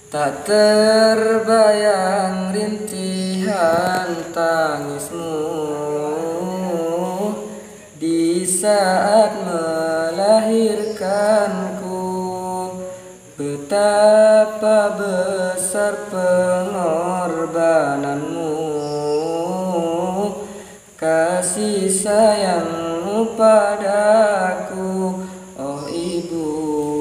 Tak terbayang rintihan tangismu di saat melahirkanku. Betapa besar pengorbananmu, kasih sayangmu padaku, oh ibu.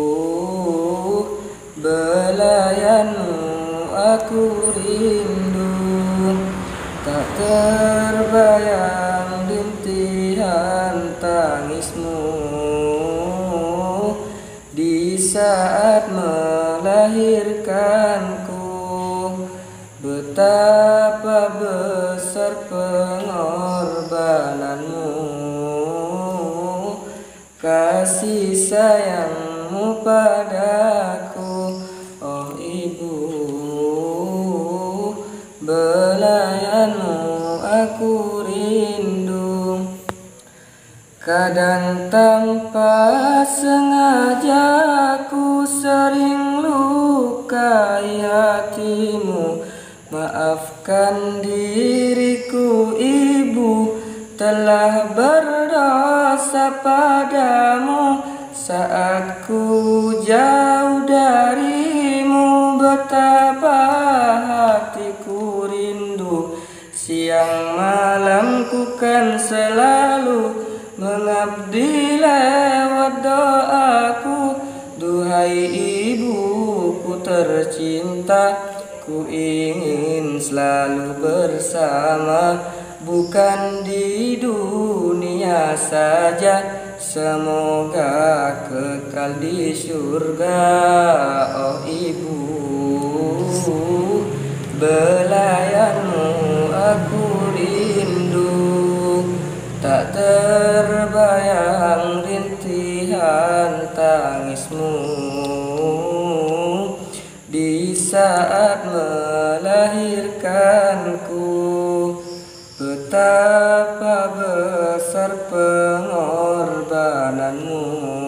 Belayanmu aku rindu, tak terbayang rintihan tangismu di saat melahirkanku. Betapa besar pengorbananmu, kasih sayangmu padaku, oh ibu. Belayanmu aku rindu. Kadang tanpa sengaja ku sering lukai hatimu. Maafkan diriku ibu, telah berdosa padamu saat ku jauh darimu. Betapa hatiku rindu, siang malam ku kan selalu mengabdi lewat doaku. Duhai ibuku tercinta, ku ingin selalu bersama, bukan di dunia saja, semoga kekal di surga, oh ibu. Belayanmu aku rindu, tak terbayang rintihan tangismu di saat melahirkanku. Betapa besar pengorbananmu,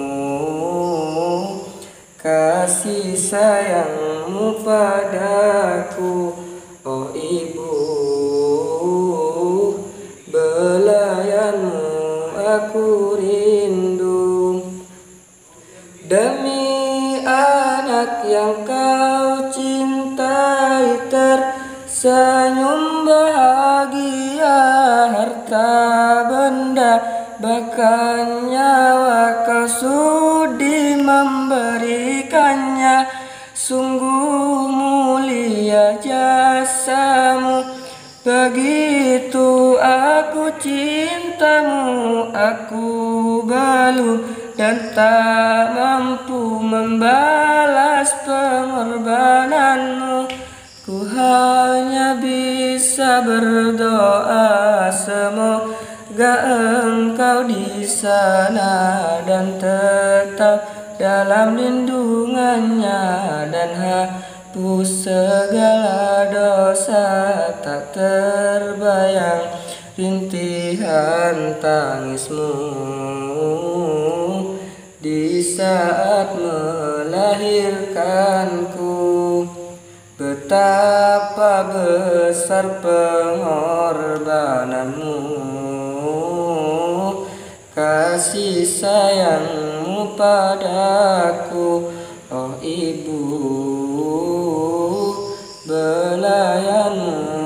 kasih sayangmu padaku, oh ibu. Belayanmu aku rindu, demi anak yang kau cintai, tersenyum bahagia, harta benda bahkan nyawa kau sudi memberikannya. Sungguh mulia jasamu, begitu aku cintamu. Aku belum dan tak mampu membalas pengorbananmu. Ku hanya bisa berdoa, semoga engkau di sana dan tetap dalam lindungannya, dan hapus segala dosa. Tak terbayang rintihan tangismu di saat melahirkanku. Betapa besar pengorbananmu, kasih sayangmu padaku, oh ibu. Belayanmu